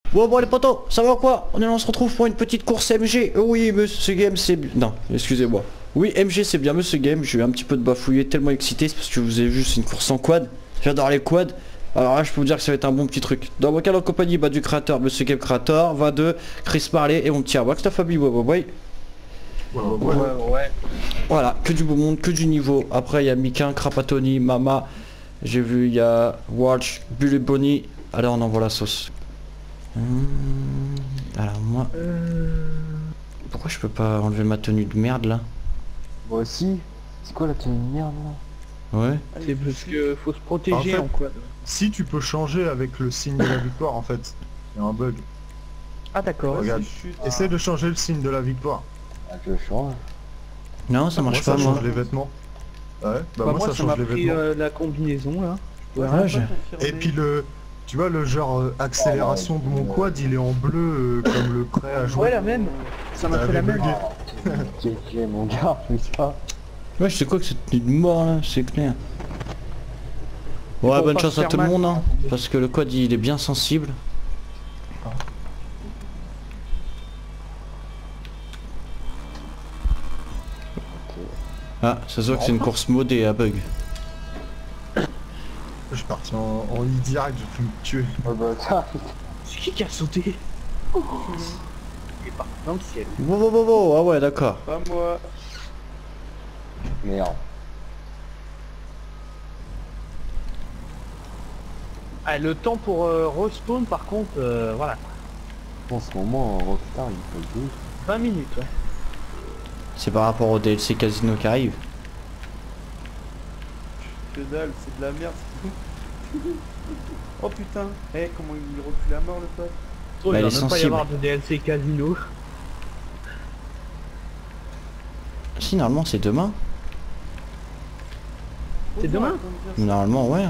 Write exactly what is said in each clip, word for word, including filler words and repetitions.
Bon bon les potos, ça va quoi? On est là, on se retrouve pour une petite course M G. Oh oui monsieur Game c'est bien. Non, excusez-moi. Oui M G c'est bien monsieur Game, je vais un petit peu de bafouiller tellement excité, c'est parce que vous avez vu c'est une course en quad. J'adore les quads. Alors là je peux vous dire que ça va être un bon petit truc. Dans mon cas en compagnie bah, du créateur, monsieur Game créateur, va de Chris Marley et mon petit Arbox, la famille ouais, ouais, ouais. Ouais, ouais, ouais, ouais. Voilà, que du beau monde, que du niveau. Après il y a Mikin, Krapatoni, Mama. J'ai vu il y a Watch, Bulle et Bonnie. Allez on envoie la sauce. Hum, alors moi... Euh... Pourquoi je peux pas enlever ma tenue de merde là? Moi aussi. C'est quoi la tenue de merde là? Ouais. C'est parce que faut se protéger En en, fait, quad. Si tu peux changer avec le signe de la victoire en fait, il y a un bug. Ah d'accord. Regarde, essaie de changer le signe de la victoire. Ah, je change. Non ça Moi marche ça pas moi. change les vêtements. Ouais, bah, Bah, moi, moi ça ça m'a change les pris vêtements. euh, la combinaison là. Ouais, Ouais, je- Et puis le... Tu vois le genre euh, accélération de mon quad il est en bleu euh, comme le prêt à jouer. Ouais la même. Ça m'a Ça fait la avait même. bugué. J'ai j'ai mon gars, mais ça. Ouais je sais quoi que cette tenue de mort là, c'est clair. Ouais pour bonne pas chance se à faire tout le mal. monde hein, parce que le quad il est bien sensible. Ah ça se voit que c'est une course modée à bug. Je suis parti en, en ligne direct, j'ai pu me tuer. Oh bah ça. C'est qui qui a sauté? Il est parti dans le ciel. Wow, wow, wow, wow, ah ouais d'accord. Pas moi. Merde. Ah, le temps pour euh, respawn par contre, euh, voilà. En ce moment, Rockstar il faut le dire. vingt minutes ouais. C'est par rapport au D L C Casino qui arrive. Que dalle, c'est de la merde, c'est tout. Oh putain, eh comment il recule à mort le pote. Oh, Bah, il il va est même pas y sensible. avoir de D L C casino. Si normalement c'est demain. C'est Faut demain voir, comment dire ça. Normalement ouais.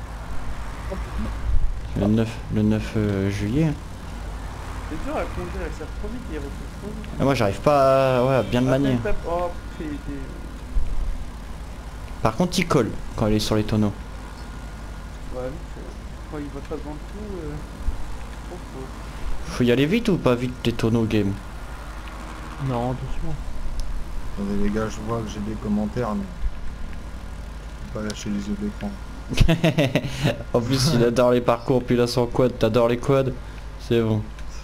Le neuf, le neuf euh, juillet. C'est dur à conduire avec ça trop vite, il recule trop vite. Et moi j'arrive pas à, ouais, à bien le Ah, manier. tape, tape. Oh putain, il est- Par contre il colle quand il est sur les tonneaux. Ouais, vite, euh, quand il va pas devant le coup, euh... trop faux. Faut y aller vite ou pas vite les tonneaux game? Non, doucement. Attendez les gars, je vois que j'ai des commentaires mais... Faut pas lâcher les yeux de l'écran. En plus il adore les parcours puis là son quad, t'adores les quads. C'est bon.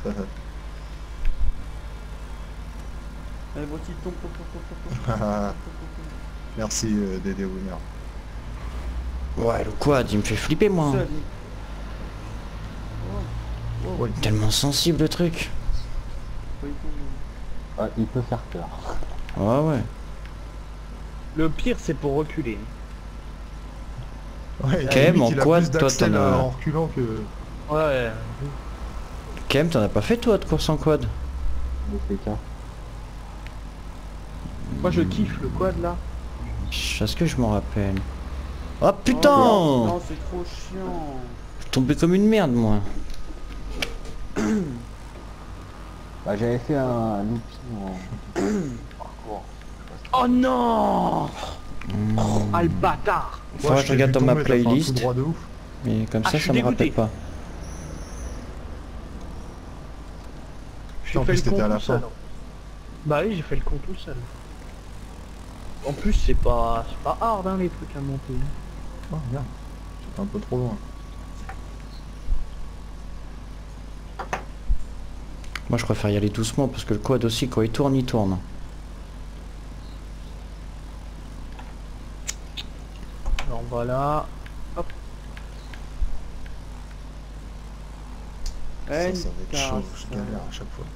Allez, bon, petit tombe, pop, pop, pop, pop, pop, pop, Merci euh, Dédé Winner. Ouais le quad il me fait flipper pop, moi. pop. Ça, lui. Oh, oh, Ouais. Tellement sensible le truc. faut y tomber. Ah, il peut faire peur. Ouais ouais. Le pire c'est pour reculer. Ouais, Quand même, limite, en il a quad, plus toi, d'accès, t'en as- euh, en reculant que... Ouais. Kem t'en as pas fait toi de course en quad? Le P K. Moi je kiffe le quad là. Est-ce que je m'en rappelle? Oh Oh, putain! non, c'est trop chiant. Je suis tombé comme une merde moi. Bah j'avais fait un looping en parcours. Oh non. Hmm. Ah le bâtard. Faudra que je regarde dans ma playlist. Droit de ouf. Mais comme Ah, ça je suis ça me dégoûté. rappelle pas. J'ai En fait plus, le t'étais con à la tout seul. fin. Bah oui j'ai fait le con tout seul. En plus c'est pas c'est pas hard hein les trucs à monter. Oh merde, j'étais un peu trop loin. Moi je préfère y aller doucement parce que le quad aussi quand il tourne il tourne. Alors voilà. Hop. Eh, Ça, une ça va être casse, chaud, je ça. galère à chaque fois.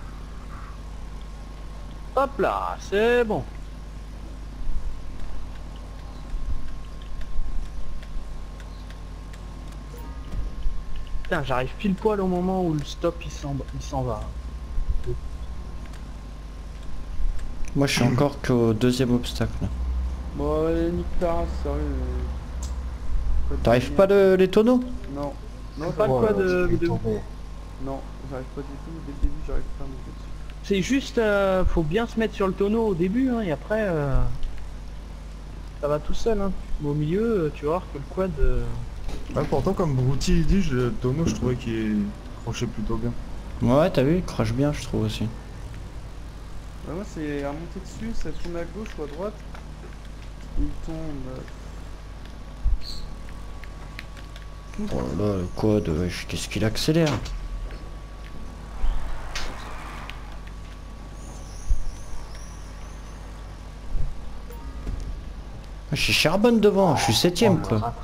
Hop là, c'est bon. Putain, j'arrive pile poil au moment où le stop il s'en il s'en va. Moi je suis encore qu'au deuxième obstacle. là. Bon, allez, nique ta race, sérieux. euh, quoi de T'arrives génial. pas de, les tonneaux? Non, non, Pas j'arrive le pas quad, de- euh, je suis de- tombé. Non, j'arrive pas du tout, dès le début j'arrive pas à monter dessus. C'est juste, euh, faut bien se mettre sur le tonneau au début, hein, et après, euh, ça va tout seul. Hein. Au milieu, euh, tu vas voir que le quad... euh, Ouais, pourtant comme Brouty il dit, je- le tonneau je trouvais qu'il est... accroché plutôt bien. Ouais, t'as vu, il crache bien, je trouve aussi. Bah, moi c'est à monter dessus, ça tourne à gauche ou à droite. Il tombe. Oh là, le quad, wesh, qu'est-ce qu'il accélère? Je suis charbonne devant, je suis septième quoi.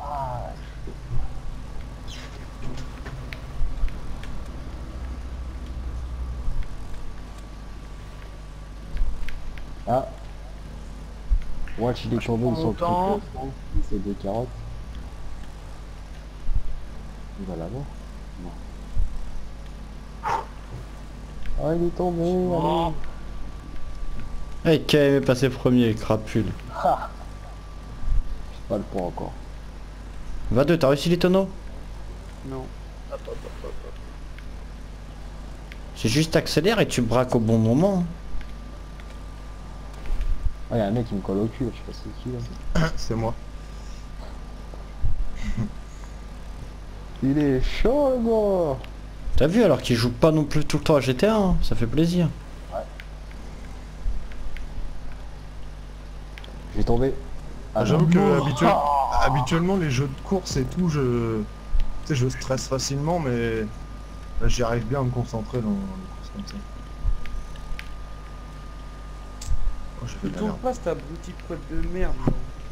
Ah. Watch, il est tombé, ils sont Longtemps. triplés. C'est des carottes. Il va l'avoir. Non. Ah, il est tombé, Oh. allez. Eh, qui a aimé passer premier, crapule. Ha. J'ai pas le point encore. Va deux, t'as réussi les tonneaux? Non. Hop, hop, hop, hop, hop. C'est juste accélère et tu braques au bon moment. Ah, y'a un mec qui me colle au cul, là, je sais pas c'est qui là. C'est moi. Il est chaud le gars. T'as vu alors qu'il joue pas non plus tout le temps à G T A, hein, ça fait plaisir. J'ai tombé. Ah, J'avoue que habituel- habituellement les jeux de course et tout, je, tu sais, je stresse facilement, mais là, j'y arrive bien à me concentrer dans les courses comme ça. Oh, j'ai fait Il de la tourne merde. pas cet abruti de quad de merde. non.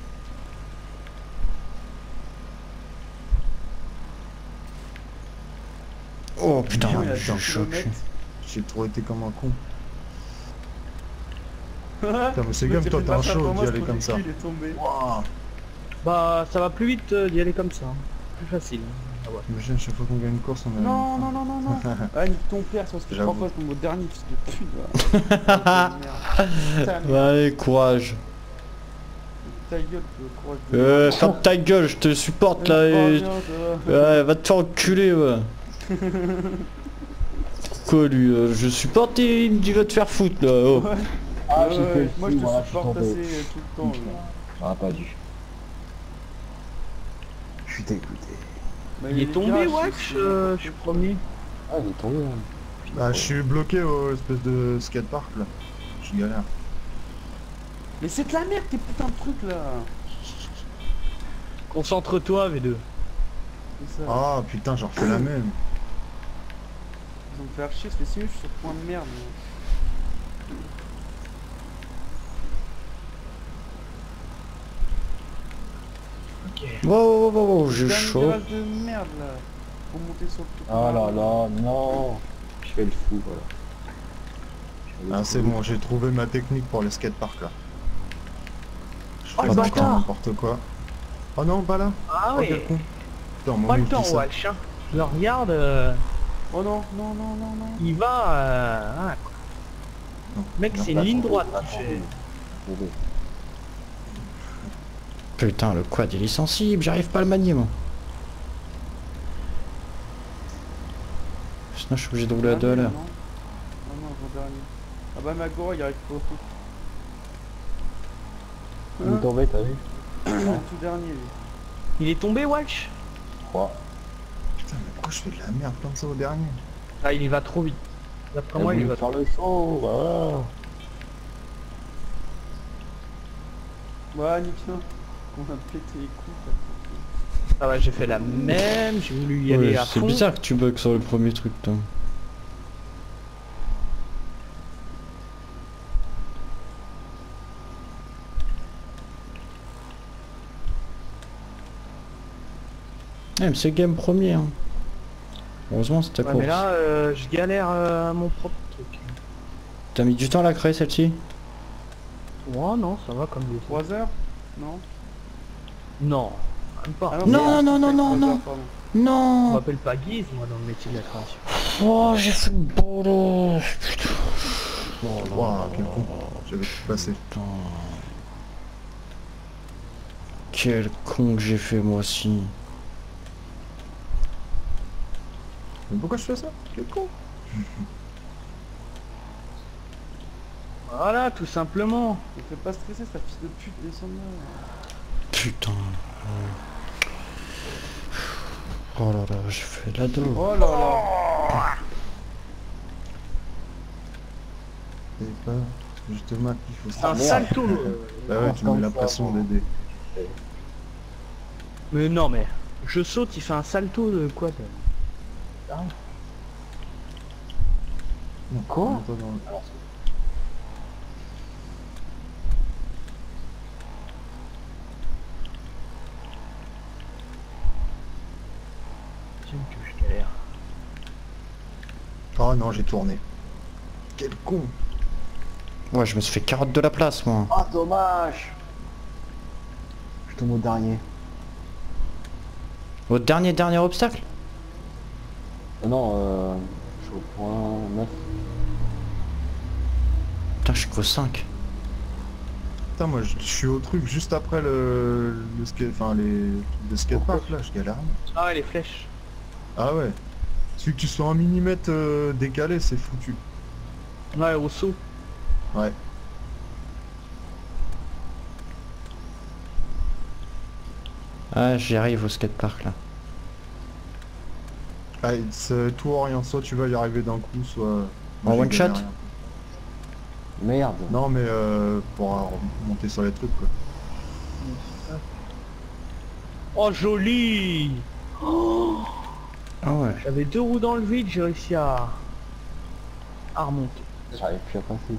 Oh putain, Lui, il a je cent suis choqué. kilomètres. J'ai trop été comme un con. Putain, mais c'est game, toi, t'es un chaud d'y aller comme ça. Il est tombé. Waouh. Bah ça va plus vite euh, d'y aller comme ça. hein. Plus facile. Ah ouais. Imagine, chaque fois qu'on gagne une course, on a... Non, non, non, non, non. Ah, nique ton père, parce que trois J'avoue. fois je tombe au dernier, fils de pute. va. Merde. Putain, mais Bah, allez, courage. ta gueule, le courage de... Euh, ferme ta gueule, je te supporte là. Oh, Et... bien, toi. Ouais, va te faire enculer, ouais. Quoi lui, euh, je supporte et il me dit va te faire foutre là. Oh. Ouais. Ah, Ouais, j'ai fait ouais, le moi je fou, te voilà, je suis supporte tombé. assez euh, tout le temps. Putain, ouais. j'aurais pas dû. Je suis dégoûté. Bah, Il les est tombé, virages, Wax, c'est- euh, je suis premier. Ah, il est tombé là. Bah, je suis bloqué au espèce de skatepark là. Je galère. Mais c'est de la merde tes putains de trucs là. Concentre-toi, V deux. C'est ça. Ah putain, j'en refais la même. Ils vont me faire chier, c'est si je suis sur point de merde. moi. Ok. Wow, wow, wow, wow, j'ai Putain, de chaud. virage de merde là. Pour monter sur le truc. Oh là là, non. Je fais le fou, voilà. Je fais le Ah fou. c'est bon, j'ai trouvé ma technique pour le skatepark là. Je Oh, fais le pas bâtard. n'importe quoi. Oh non, pas là. Ah Oh oui. quel con. Putain, Pas on le temps, ça. Walsh. Hein. Je le regarde, euh, Oh non, non, non, non, non. il va... Euh, ah, quoi. Non. Mec, Non, c'est une là, ligne attendez, droite. attendez, tu fais. attendez. Putain, le quad il est sensible, j'arrive pas à le manier moi. Sinon je suis obligé de rouler à deux à l'heure. Non, non, non, avant dernier. Ah bah Magora il arrive pas. Il est tombé, t'as vu? Le tout dernier lui. Il est tombé, Walsh. trois. Putain, mais pourquoi je fais de la merde comme ça au dernier? Ah, il y va trop vite. D'après moi, il y va trop faire le show, voilà. Ouais, nique ça. On a pété les coups. vite. Ah ouais, j'ai fait la même, j'ai voulu y aller Ouais, à c'est fond. bizarre que tu bugs sur le premier truc toi. Eh, mais c'est game premier hein. Heureusement c'était Ouais, course. mais là, euh, je galère euh, à mon propre truc. T'as mis du temps à la créer celle-ci? Oh non, ça va comme des trois heures. Non. Non, même pas. Ah Non, c'est- non, non, c'est non, trois non. heures, pardon. On Non. m'appelle pas Guise, moi, dans le métier de la création. Oh j'ai fait le boulot. Putain. Oh là Waouh, là quel là con. là. J'avais tout passé. Putain. Quel con que j'ai fait moi aussi. Mais pourquoi je fais ça? Quel con. Voilà, tout simplement. Ne fais pas stresser sa fille de pute, descends là. Putain. Oh là là, j'ai fait de la dos. Oh là là. C'est pas justement qu'il faut C'est un ça. salto. Bah ouais, tu mets la pression d'aider. Mais non mais, je saute, il fait un salto de quoi de... Quoi? Toi, dans le- Tiens que je galère. Oh non, j'ai tourné. Quel con. Ouais, je me suis fait carotte de la place, moi. Ah, dommage. Je tombe au dernier. Au dernier, dernier obstacle? Euh, non, euh, je suis au point neuf. Putain, je suis qu'au cinq. Putain, moi je je suis au truc juste après le, le skate, enfin les trucs de skatepark là, je galère. Ah ouais, les flèches. Ah ouais. Celui que tu sois un millimètre euh, décalé, c'est foutu. Ouais, au saut. Ouais. Ah, j'y arrive au skatepark là. Allez, c'est tout ou rien, soit tu vas y arriver d'un coup, soit... En j'ai one galéré shot un peu. Merde. Non mais euh, pour euh, monter sur les trucs quoi. Oh joli. Ah ouais. J'avais deux roues dans le vide, j'ai réussi à... à remonter. J'arrive plus à passer ici.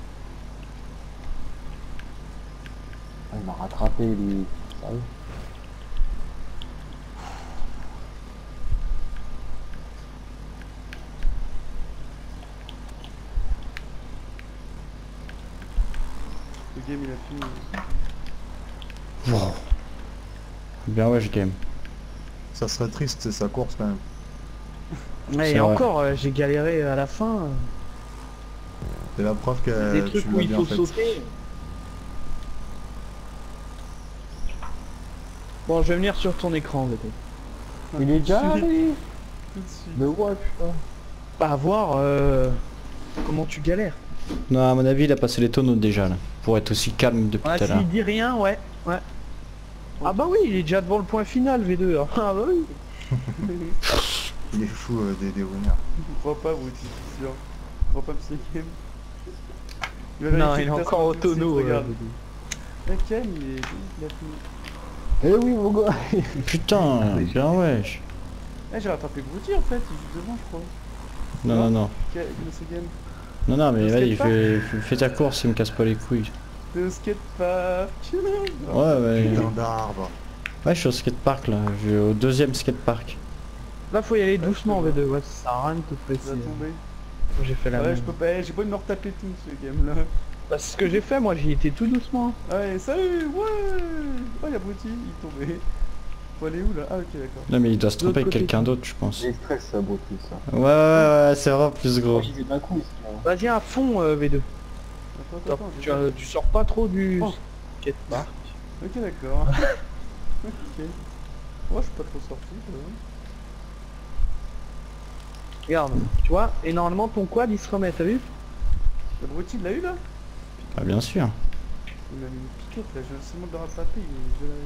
Ah, il m'a rattrapé lui. Sérieux? Le game il a fini. Wow. Bien ouais, je game. Ça serait triste, c'est sa course quand même. Ouais, C'est et vrai. encore, euh, j'ai galéré à la fin. euh, C'est la preuve que des tu trucs où l'as il bien faut fait. sauter. Bon, je vais venir sur ton écran, peut-être. Il est déjà allé. Tout de suite. Mais ouais, putain. Pas voir euh, comment tu galères. Non, à mon avis, il a passé les tonneaux déjà là. Pour être aussi calme depuis Ah, tout à l'heure. s'il dit rien, ouais. Ouais. Ah bah oui, il est déjà devant le point final, V deux. hein. Ah bah oui. Il est fou euh, des, des winners. Je crois pas, vous, c'est sûr. Je crois pas que c'est game. va Non, vérifier il est le encore au classement tout de tonneau. suite, euh, regarde. La Ken, il est... il a fini. Eh oui, mon gars. Putain, bien wesh. Eh, j'ai rattrapé Brouty en fait, il est devant, je crois. Non, non, non. Quel- Monsieur Game. Non, non, mais Le vas-y, skatepark fais, fais- fais ta course et me casse pas les couilles. Le skatepark. Ouais, ouais. Putain d'arbre. Ouais, je suis au skatepark là. Je vais au deuxième skatepark. Là, faut y aller doucement, V deux. Ouais, ça sert à rien de te Ça presser. va tomber. J'ai fait la Ouais, même. je peux pas, eh, j'ai pas envie de me retaper tout ce game là. Bah, c'est ce que j'ai fait, moi, j'y étais tout doucement. Ouais, salut, ouais. Oh, y'a Brouty, il est tombé. Faut aller où là? Ah, ok, d'accord. Non, mais il doit se De l'autre tromper avec côté. quelqu'un d'autre, je pense. J'ai stress ça, beauté ça. Ouais, ouais, ouais, c'est vraiment plus gros. Moi j'y vais d'un coup ici. hein. Vas-y à fond, euh, V deux. Attends, attends, Top. attends. Tu, j'ai- euh, tu sors pas trop du Oh. skatepark. Ok, d'accord. Ok. Moi, je suis pas trop sorti. ça va. Regarde, tu vois, et normalement ton quad il se remet, t'as vu? Le Brouty, il l'a eu là? Ah, bien sûr. Il m'a mis une piquette là, je viens seulement de le rattraper. il- je l'ai-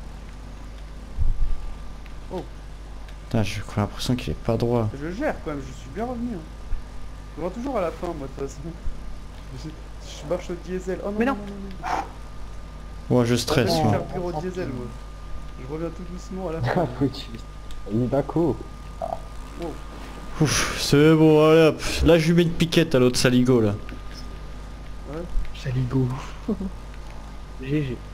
Putain, j'ai l'impression qu'il est pas droit. Je gère quand même, je suis bien revenu. Hein. Je vois toujours à la fin, moi, de toute façon. Je, je marche au diesel. Oh non, Mais non, non. non, non. Ouais, je stresse, Je vais moi. faire pire au diesel, moi. Je reviens tout doucement à la Ah, fin. petit. Il est d'accord. Ouf, c'est bon, allez hop. Là, je lui mets une piquette à l'autre saligo là. Saligo. G G.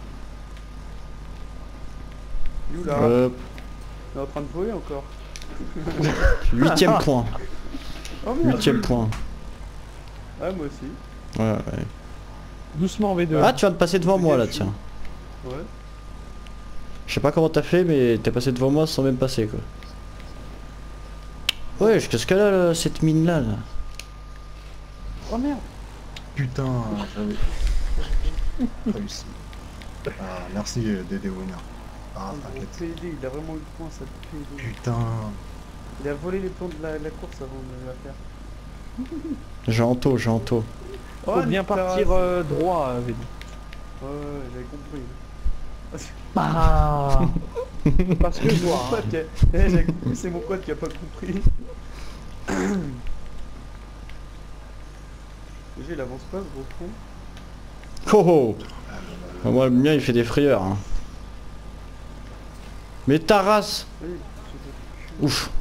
Il est où là? Hop. Il est en train de voler encore. Huitième point. Oh merde. Huitième point. Ouais, moi aussi. Ouais, ouais. Doucement V deux. Ah, tu viens de passer devant moi là, je suis- tiens. Ouais. Je sais pas comment t'as fait, mais t'es passé devant moi sans même passer quoi. Ouais, qu'est-ce qu'elle a là, cette mine là, là. Oh merde. Putain, j'avais réussi. Ah, merci euh, Dédé Winner. Ah, Oh, le t'inquiète. P D, il a vraiment eu le point, ça P D. Putain. Il a volé les plans de la, la course avant de la faire. J'ai en taux, j'ai en taux. Faut Oh, bien Nicolas. partir euh, droit, euh, V deux. Ouais, ouais, j'avais compris. Ah. Parce que je C'est mon vois. pote qui a... eh, j'avais compris, c'est mon pote qui a pas compris. Déjà il avance pas ce gros con. Oh oh. Ah, moi le mien il fait des frayeurs. Hein. Mais ta race. Oui, Ouf.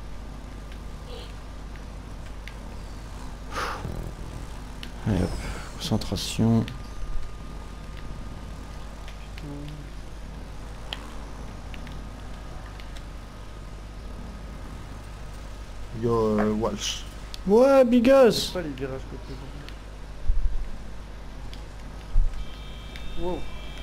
Allez hop, concentration. Yo, euh, Walsh. Ouais, Bigos. pas les virages côté. Wow.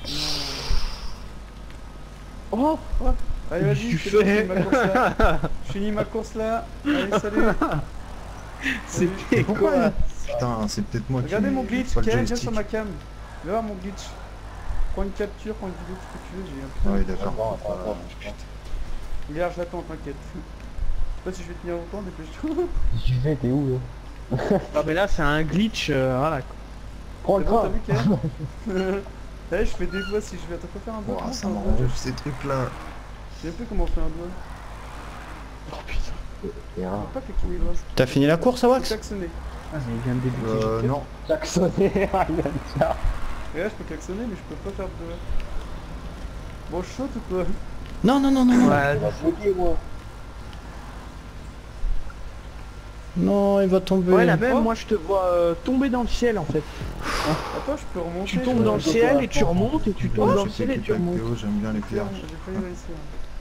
Oh, Ouais. Allez vas-y, Tu c'est bon, fais- je finis ma course là. Je finis ma course là. Allez salut. c'était Pourquoi quoi? Putain, c'est peut-être moi Regardez qui... mon glitch, pas le Kael, viens joystick. sur ma cam. Viens voir mon glitch. Prends une capture, prends une vidéo, ce que tu veux, j'ai un putain. Ouais, de- d'accord. Attends, attends, attends. Regarde, j'attends, t'inquiète. Je sais pas si je vais tenir longtemps, dépêche-toi. J'y vais, t'es où là? Ah mais là c'est un glitch, euh, voilà quoi. Prends le C'est bon, train. t'as vu Kael? Eh, je fais des doigts si je vais. T'as pas faire un doigt? Ouah, comment ça c'est un doigt m'arrange ces trucs-là. Je sais plus comment on fait un doigt. Oh putain. Et Je un. sais pas cliquer les doigts. T'as fini la course, Faut Awax? klaxonner. Ah mais il vient de débuter. Euh, non. Klaxonner, regarde ça. Et là, je peux klaxonner, mais je peux pas faire de doigts. Bon, je saute ou quoi? Non, non, non, non, non. Ouais, Tu vas bloquer, moi. Non, il va tomber. ouais la même, moi je te vois euh, tomber dans le ciel en fait. Attends, je peux remonter. Tu tombes je- dans le ciel et tu remontes et tu tombes Ouais, dans je le sais ciel et que tu avec remontes. Théo, j'aime bien les J'ai pièges. failli réussir.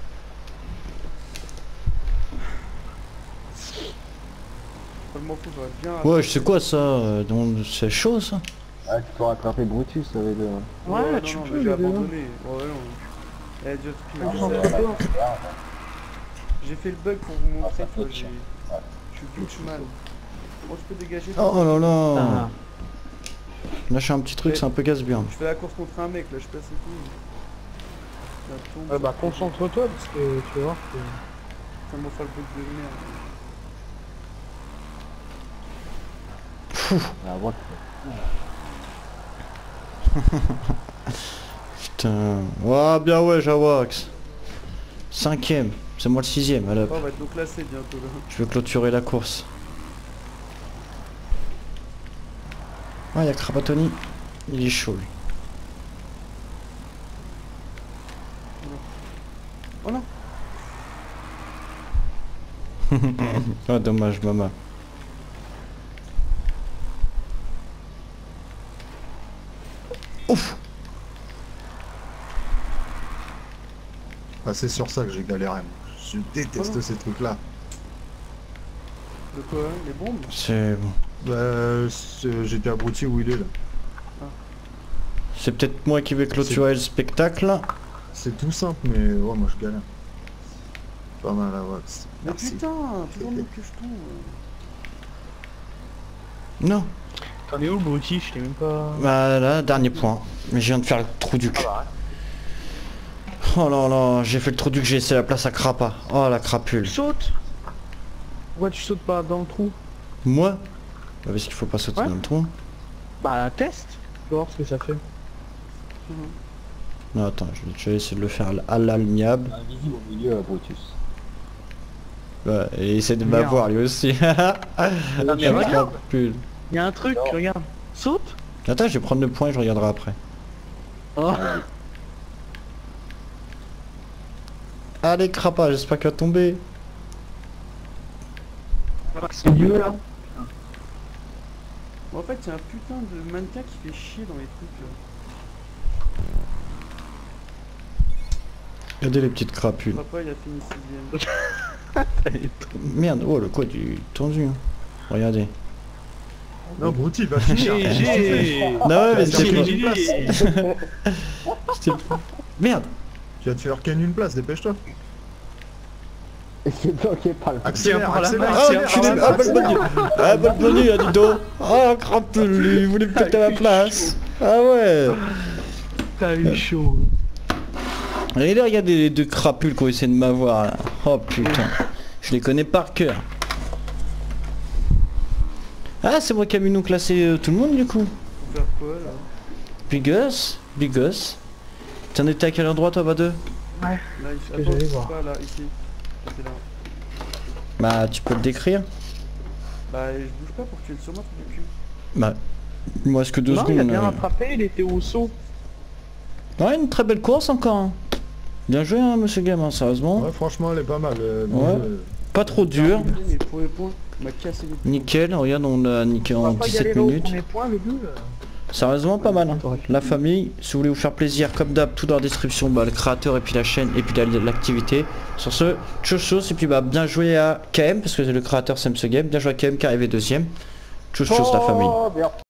Je m'en fous, j'aurais bien. Ouais, je sais quoi ça, euh, donc c'est chaud ça. Ah, tu peux rattraper Brutus avec le... Ouais, non, tu non, peux, mais j'ai les deux. abandonné. Ouais, non. Eh, Dieu, Ah, tu j'en sais, fais pas. j'ai fait le bug pour vous montrer, ça tu vois, fait j'ai... Je suis glitch mal. Bon, je peux dégager. Oh là là. Ah. Là, je fais un petit truc, c'est un peu casse-bien. Je fais la course contre un mec, là, je passe et tout. Ça tombe, Ouais, bah ça tombe. concentre-toi parce que tu vas voir que... Ça m'en fait le bug de merde. Ah, moi, Putain. Ouais, bien ouais, Jawax. Cinquième. C'est moi le sixième. Allez, hop. Oh, on va être donc classé bientôt là. Je vais clôturer la course. Ah, il y a Krabatoni. Il est chaud lui. Oh non. Ah, dommage, maman. Ouf. Ah, c'est sur ça que j'ai galéré. moi. Je déteste Oh. ces trucs-là. De quoi? Les bombes? C'est bon. Bah, c'est- j'étais abruti où il est là. C'est peut-être moi qui vais clôturer le spectacle. C'est tout simple, mais ouais, moi je galère. Pas mal à Wax. Mais Merci. putain, toujours mieux que je tombe. Non. T'en es où le Bruti? Je t'ai même pas... Bah là, dernier point. Mais je viens de faire le trou du cul. Oh là là, j'ai fait le trou du cul, j'ai laissé la place à Crapa. Oh la crapule. Saute. Pourquoi tu sautes pas dans le trou? Moi bah, parce qu'il faut pas sauter Ouais. dans le trou. Bah teste. Tu vas voir ce que ça fait. Non attends, je vais, je vais essayer de le faire à l'amiable. invisible au milieu, euh, Brutus. Ouais, et essayer de Merde. m'avoir lui aussi. mais La regarde. crapule. Il y a un truc, Non. regarde. Saute. Attends, je vais prendre le point et je regarderai après. Oh. Allez Crapa, j'espère qu'il va tomber. C'est mieux là. Bon, en fait, il y a un putain de mannequin qui fait chier dans les trucs là. Regardez les petites crapules. Papa, il a fini sixième. Merde, oh le quoi du tendu. Hein. Regardez. Non, Brouti, il va finir. G G. Non ouais mais G c'était G. pas... c'était pas- Merde. Tu vas te faire ken une place, dépêche-toi. Et c'est bloqué par le... Accélère, par la accélère, main. Ah, accélère, tu l'es... accélère, Ah, Balboni. Ah, Balboni, ah, dis donc. Ah, crapule, lui, il voulait me péter à la place. Ah ouais. T'as eu chaud. Et là, regardez les deux crapules qui ont essayé de m'avoir là. Oh putain. Je les connais par cœur. Ah, c'est moi qui a mis nous classer euh, tout le monde du coup. Faut faire quoi là? Bigos, Bigos. T'en étais à quel endroit toi, Badeux? Ouais. Là, ici. que Attends, j'allais c'est voir. pas là, ici. C'est là. Bah, tu peux le décrire. Bah je bouge pas pour que tu viennes sur moi, ton cul. Bah, il me reste que deux Non, secondes. il a bien euh. rattrapé, il était au saut. Ouais, une très belle course encore. hein. Bien joué, hein, monsieur Game, hein, sérieusement. Ouais, franchement, elle est pas mal. euh, Ouais. euh, Pas trop dur. Mais pour les points, on m'a cassé les points. Nickel, regarde, on a niqué On en va pas dix-sept galérer au minutes. premier point, le deux. Sérieusement, pas mal. hein. Correct. La famille, si vous voulez vous faire plaisir, comme d'hab, tout dans la description, bah, le créateur et puis la chaîne et puis la- l'activité. Sur ce, tchou tchou, et puis bah, bien joué à K M, parce que le créateur c'est ce game. Bien joué à K M qui est arrivé deuxième. Tchou tchou, la famille. Oh, merde.